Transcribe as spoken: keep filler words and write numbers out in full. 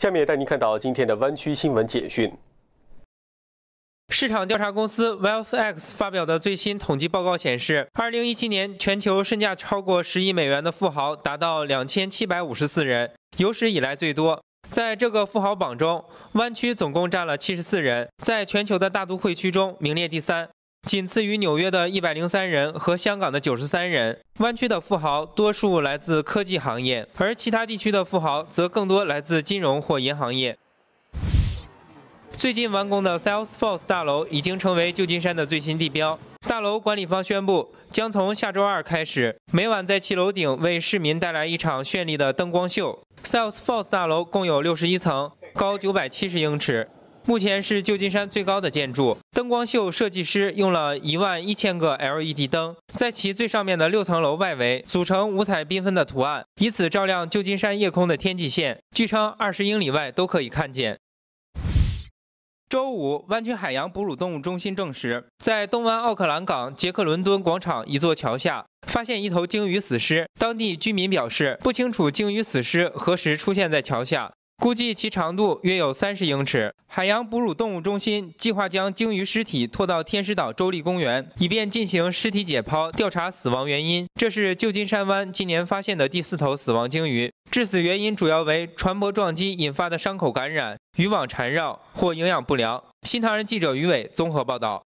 下面也带您看到今天的湾区新闻简讯。 市场调查公司 WealthX 发表的最新统计报告显示，二零一七年全球身价超过十亿美元的富豪达到两千七百五十四人，有史以来最多。在这个富豪榜中，湾区总共占了七十四人，在全球的大都会区中名列第三。 仅次于纽约的一百零三人和香港的九十三人。湾区的富豪多数来自科技行业，而其他地区的富豪则更多来自金融或银行业。最近完工的 Salesforce 大楼已经成为旧金山的最新地标。大楼管理方宣布，将从下周二开始，每晚在其楼顶为市民带来一场绚丽的灯光秀。Salesforce 大楼共有六十一层，高九百七十英尺。 目前是旧金山最高的建筑。灯光秀设计师用了一万一千个 L E D 灯，在其最上面的六层楼外围组成五彩缤纷的图案，以此照亮旧金山夜空的天际线。据称，二十英里外都可以看见。周五，湾区海洋哺乳动物中心证实，在东湾奥克兰港杰克伦敦广场一座桥下发现一头鲸鱼死尸。当地居民表示，不清楚鲸鱼死尸何时出现在桥下。 估计其长度约有三十英尺。海洋哺乳动物中心计划将鲸鱼尸体拖到天使岛州立公园，以便进行尸体解剖，调查死亡原因。这是旧金山湾今年发现的第四头死亡鲸鱼，致死原因主要为船舶撞击引发的伤口感染、渔网缠绕或营养不良。新唐人记者于伟综合报道。